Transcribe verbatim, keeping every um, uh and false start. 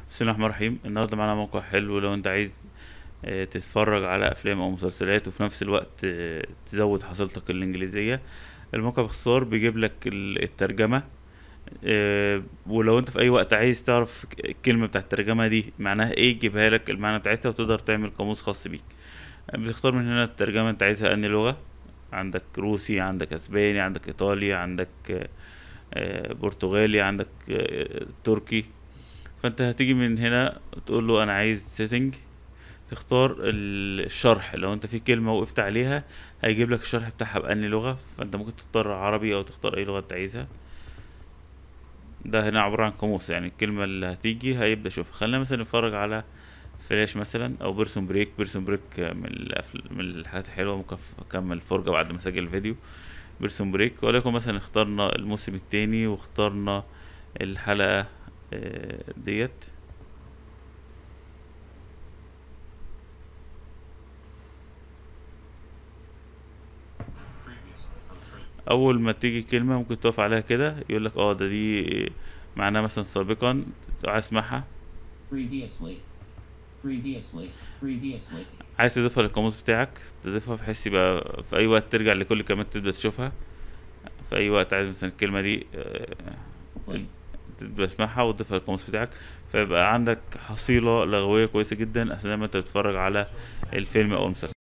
بسم الله الرحمن الرحيم. النهارده معانا موقع حلو لو انت عايز آه، تتفرج على افلام او مسلسلات وفي نفس الوقت آه، تزود حصيلتك الانجليزيه. الموقع باختصار بيجيب لك ال- الترجمه. آه، ولو انت في اي وقت عايز تعرف ك- الكلمه بتاعت الترجمه دي معناها ايه، يجيبها لك المعنى بتاعتها وتقدر تعمل قاموس خاص بيك. بتختار من هنا الترجمه انت عايزها انهي لغه. عندك روسي، عندك اسباني، عندك ايطالي، عندك آه، آه، برتغالي، عندك آه، تركي. فانت هتيجي من هنا تقول له انا عايز سيتنج، تختار ال- الشرح. لو انت في كلمة وقفت عليها هيجيب لك الشرح بتاعها بأني لغة، فانت ممكن تختار عربي او تختار اي لغة انت عايزها. ده هنا عبارة عن قاموس، يعني الكلمة اللي هتيجي هيبدأ يشوفها. خلينا مثلا نتفرج على فلاش مثلا او بيرسون بريك. بيرسون بريك من الأفل... من الحاجات الحلوة، ممكن أف- اكمل فرجة بعد ما اسجل الفيديو. بيرسون بريك، ولكن مثلا اخترنا الموسم التاني واخترنا الحلقة آه، ديت. اول ما تيجي كلمة ممكن تقف عليها كده يقول لك اه ده دي معناها مثلا سابقا، عايز اسمعها. previously, previously, previously, عايز تضيفها للقاموس بتاعك تضيفها بحيث يبقى في اي وقت ترجع لكل كلمات تبدأ تشوفها. في اي وقت عايز مثلا الكلمة دي آه، play, تبدأ تسمعها وتضيفها للقاموس بتاعك، فيبقى عندك حصيلة لغوية كويسة جدا اثناء ما انت بتتفرج على الفيلم او المسلسل.